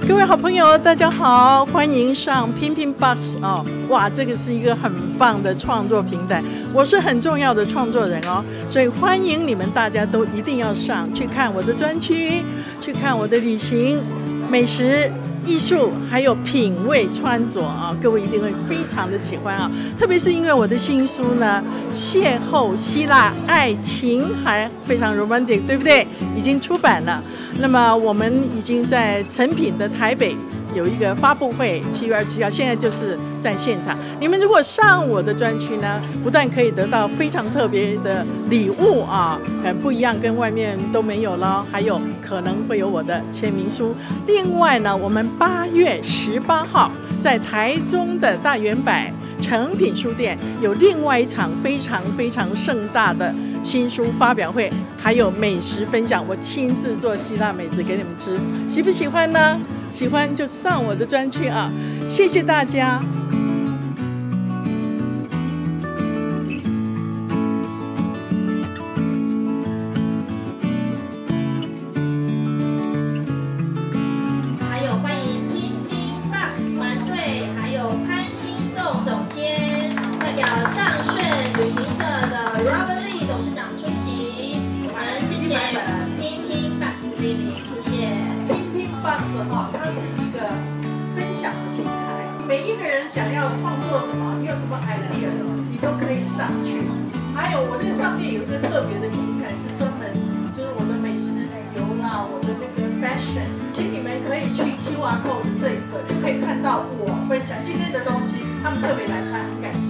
各位好朋友，大家好，欢迎上拼拼 Box 哦！哇，这个是一个很棒的创作平台，我是很重要的创作人哦，所以欢迎你们大家都一定要上去看我的专区，去看我的旅行、美食、艺术，还有品味穿着啊，各位一定会非常的喜欢啊！特别是因为我的新书呢，《邂逅希腊爱情》还非常 romantic， 对不对？已经出版了。那么我们已经在诚品的台北有一个发布会，7月27号，现在就是在现场。你们如果上我的专区呢，不但可以得到非常特别的礼物啊，很不一样，跟外面都没有了，还有可能会有我的签名书。另外呢，我们8月18号在台中的大圆柏诚品书店有另外一场非常非常盛大的新书发表会，还有美食分享，我亲自做希腊美食给你们吃，喜不喜欢呢？喜欢就上我的专区啊！谢谢大家。 还有欢迎拼拼 Box 团队，还有潘新颂总监，代表上顺旅行社的 Robert Lee 董事长出席。我们谢谢拼拼 Box 莅临，谢谢。 拼拼 Box 哈，它是一个分享的平台，每一个人想要创作什么，你有什么 idea， 你都可以上去。还有我这上面有一个特别的平台，是专门就是我的美食旅游啦，我的那个 fashion， 请你们可以去 QR code 这一个，就可以看到我分享今天的东西，他们特别来看，很感谢。